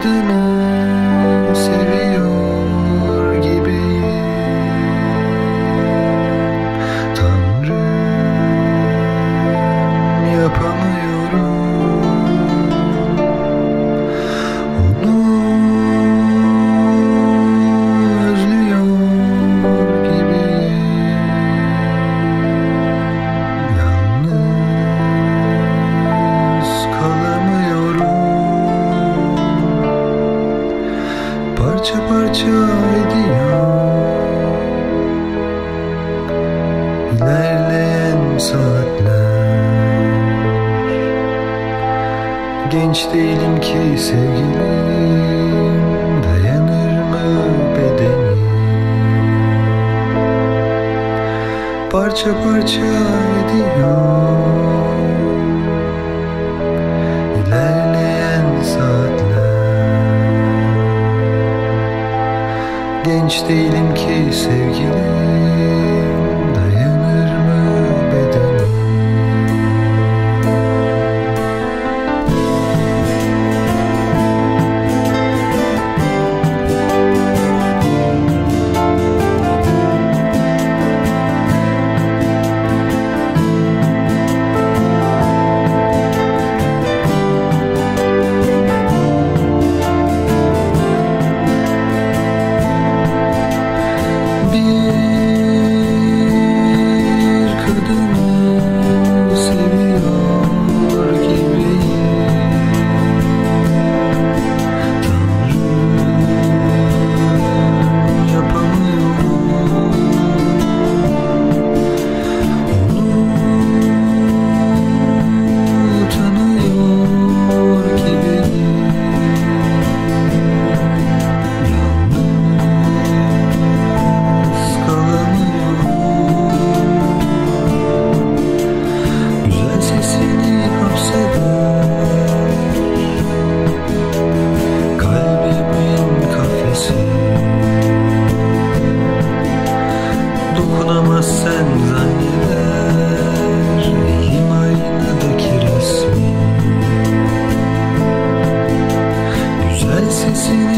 kadını seviyor gibiyim. Tanrım, yapamıyorum. Onu özlüyor gibiyim. Yalnız kalamıyorum. Parça parça ediyor ilerleyen saatler. Genç değilim ki sevgilim, dayanır mı bedenim? Parça parça ediyor ilerleyen saatler. Genç değilim ki sevgilim, dayanır mı bedenim? Dokunamaz sen zanneder, elim aynadaki resmi. Güzel sesini